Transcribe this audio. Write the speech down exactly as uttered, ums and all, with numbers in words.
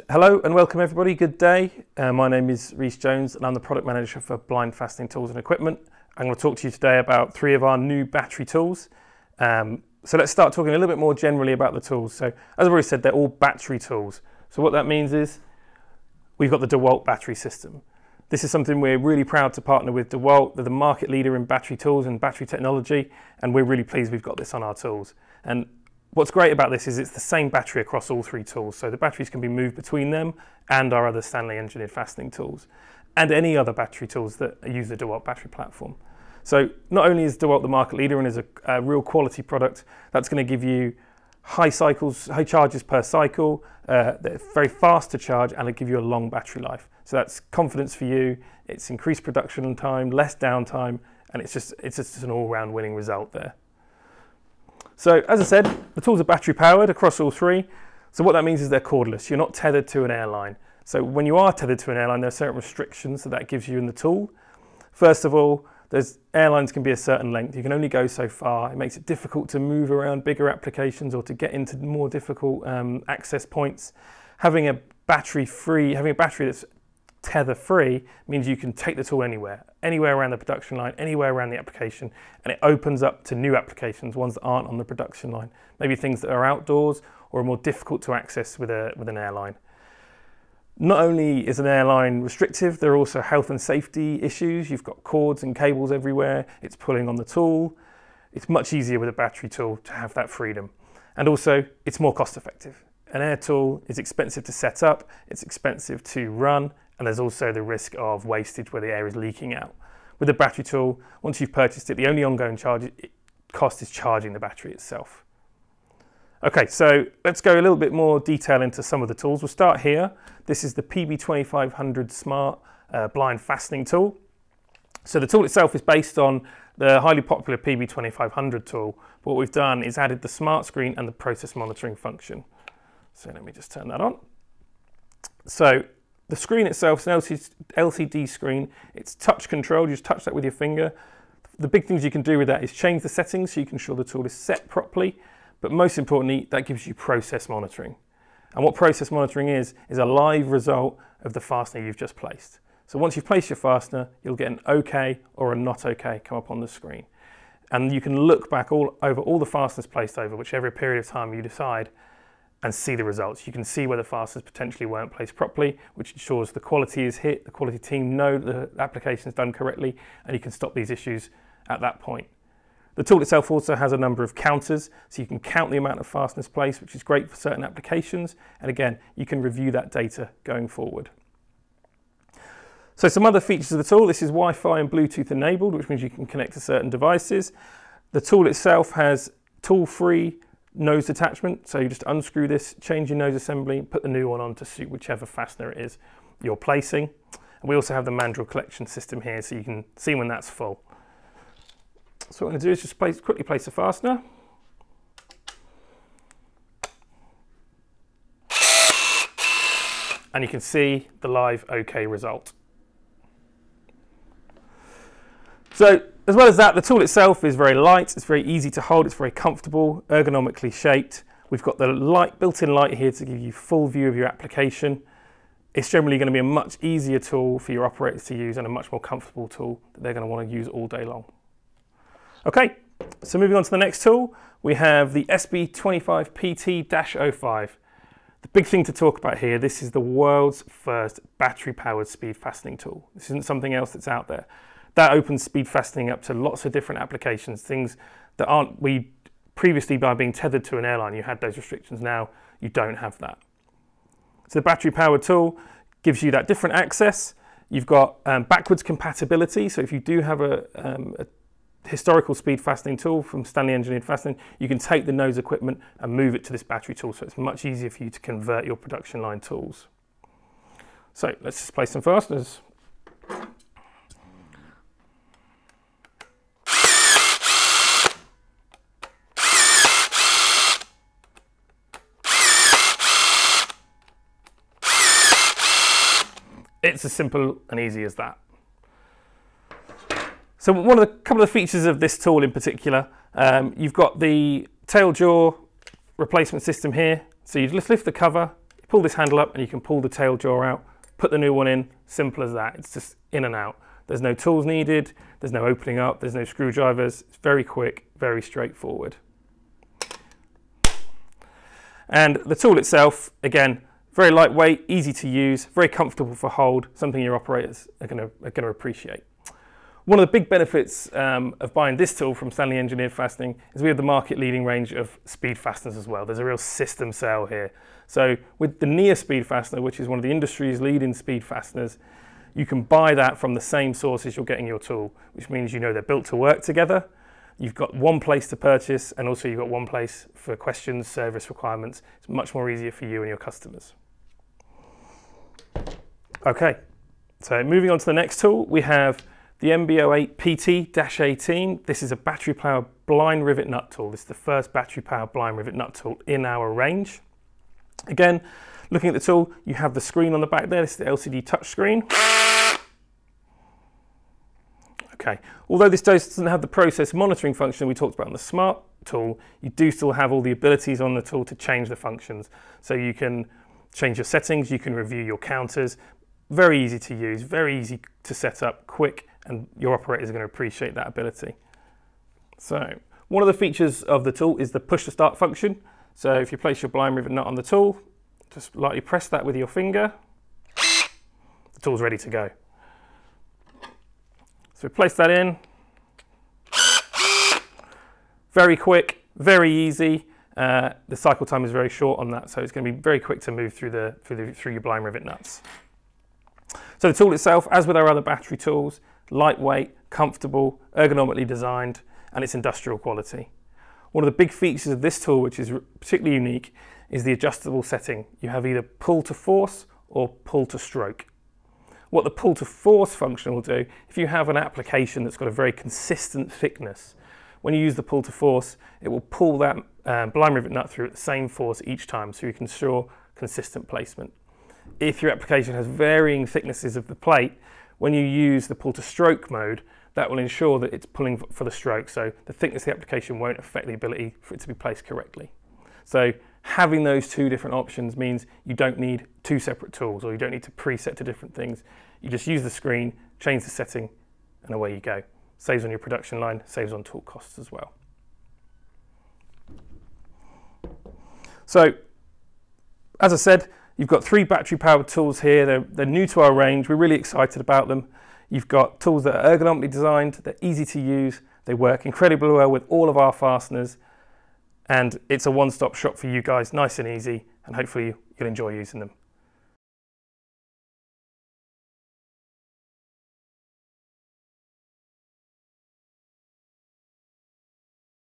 Hello and welcome everybody, good day. Uh, my name is Rhys Jones and I'm the product manager for Blind Fastening Tools and Equipment. I'm going to talk to you today about three of our new battery tools. Um, so let's start talking a little bit more generally about the tools. So as I've already said, they're all battery tools. So what that means is we've got the DeWalt battery system. This is something we're really proud to partner with DeWalt. They're the market leader in battery tools and battery technology, and we're really pleased we've got this on our tools. And what's great about this is it's the same battery across all three tools, so the batteries can be moved between them and our other STANLEY Engineered Fastening tools, and any other battery tools that use the DeWalt battery platform. So not only is DeWalt the market leader and is a, a real quality product, that's going to give you high cycles, high charges per cycle, uh, they're very fast to charge, and it'll give you a long battery life. So that's confidence for you, it's increased production time, less downtime, and it's just, it's just an all-round winning result there. So as I said, the tools are battery powered across all three. So what that means is they're cordless. You're not tethered to an airline. So when you are tethered to an airline, there are certain restrictions that that gives you in the tool. First of all, there's airlines can be a certain length. You can only go so far. It makes it difficult to move around bigger applications or to get into more difficult um, access points. Having a battery free, having a battery that's tether free means you can take the tool anywhere, anywhere around the production line, anywhere around the application, and it opens up to new applications, ones that aren't on the production line. Maybe things that are outdoors or are more difficult to access with, a, with an airline. Not only is an airline restrictive, there are also health and safety issues. You've got cords and cables everywhere, it's pulling on the tool. It's much easier with a battery tool to have that freedom. And also, it's more cost effective. An air tool is expensive to set up, it's expensive to run, and there's also the risk of wastage where the air is leaking out. With a battery tool, once you've purchased it, the only ongoing charge it cost is charging the battery itself. Okay, so let's go a little bit more detail into some of the tools. We'll start here. This is the P B twenty-five hundred Smart uh, Blind Fastening Tool. So the tool itself is based on the highly popular P B twenty-five hundred tool. But what we've done is added the smart screen and the process monitoring function. So let me just turn that on. So the screen itself is an L C D screen. It's touch controlled. You just touch that with your finger. The big things you can do with that is change the settings so you can ensure the tool is set properly. But most importantly, that gives you process monitoring. And what process monitoring is, is a live result of the fastener you've just placed. So once you've placed your fastener, you'll get an OK or a not OK come up on the screen. And you can look back all over all the fasteners placed over whichever period of time you decide and see the results. You can see where the fasteners potentially weren't placed properly, which ensures the quality is hit, the quality team know the application is done correctly, and you can stop these issues at that point. The tool itself also has a number of counters, so you can count the amount of fasteners placed, which is great for certain applications, and again, you can review that data going forward. So some other features of the tool, this is Wi-Fi and Bluetooth enabled, which means you can connect to certain devices. The tool itself has tool-free nose attachment, so you just unscrew this, change your nose assembly, put the new one on to suit whichever fastener it is you're placing. And we also have the mandrel collection system here, so you can see when that's full. So what I'm going to do is just place, quickly place the fastener. And you can see the live OK result. So as well as that, the tool itself is very light, it's very easy to hold, it's very comfortable, ergonomically shaped. We've got the light, built-in light here to give you full view of your application. It's generally going to be a much easier tool for your operators to use and a much more comfortable tool that they're going to want to use all day long. Okay, so moving on to the next tool, we have the S B twenty-five P T oh five. The big thing to talk about here, this is the world's first battery-powered speed fastening tool. This isn't something else that's out there. That opens speed fastening up to lots of different applications, things that aren't, we previously by being tethered to an airline, you had those restrictions, now you don't have that. So the battery powered tool gives you that different access. You've got um, backwards compatibility, so if you do have a, um, a historical speed fastening tool from STANLEY Engineered Fastening, you can take the nose equipment and move it to this battery tool, so it's much easier for you to convert your production line tools. So let's just place some fasteners. It's as simple and easy as that. So one of the couple of the features of this tool in particular, um, you've got the tail jaw replacement system here. So you just lift the cover, you pull this handle up and you can pull the tail jaw out, put the new one in, simple as that. It's just in and out. There's no tools needed, there's no opening up, there's no screwdrivers. It's very quick, very straightforward. And the tool itself, again, very lightweight, easy to use, very comfortable for hold, something your operators are going to, are going to appreciate. One of the big benefits um, of buying this tool from Stanley Engineered Fastening is we have the market leading range of speed fasteners as well. There's a real system sale here. So with the near speed fastener, which is one of the industry's leading speed fasteners, you can buy that from the same source as you're getting your tool, which means you know they're built to work together. You've got one place to purchase, and also you've got one place for questions, service requirements. It's much more easier for you and your customers. Okay, so moving on to the next tool, we have the M B O eight P T eighteen. This is a battery powered blind rivet nut tool. This is the first battery powered blind rivet nut tool in our range. Again, looking at the tool, you have the screen on the back there. This is the L C D touch screen. Okay, although this doesn't have the process monitoring function we talked about on the Smart tool, you do still have all the abilities on the tool to change the functions. So you can change your settings, you can review your counters. Very easy to use, very easy to set up, quick, and your operators are going to appreciate that ability. So one of the features of the tool is the push to start function. So if you place your blind rivet nut on the tool, just lightly press that with your finger, the tool's ready to go. So place that in, very quick, very easy. Uh, the cycle time is very short on that, so it's going to be very quick to move through, the, through, the, through your blind rivet nuts. So the tool itself, as with our other battery tools, lightweight, comfortable, ergonomically designed, and it's industrial quality. One of the big features of this tool, which is particularly unique, is the adjustable setting. You have either pull to force or pull to stroke. What the pull to force function will do, if you have an application that's got a very consistent thickness, when you use the pull to force, it will pull that uh, blind rivet nut through at the same force each time, so you can ensure consistent placement. If your application has varying thicknesses of the plate, when you use the pull to stroke mode, that will ensure that it's pulling for the stroke, so the thickness of the application won't affect the ability for it to be placed correctly. So having those two different options means you don't need two separate tools, or you don't need to preset to different things. You just use the screen, change the setting, and away you go. Saves on your production line, saves on tool costs as well. So, as I said, you've got three battery powered tools here. They're, they're new to our range. We're really excited about them. You've got tools that are ergonomically designed, they're easy to use, they work incredibly well with all of our fasteners, and it's a one-stop shop for you guys, nice and easy, and hopefully you'll enjoy using them.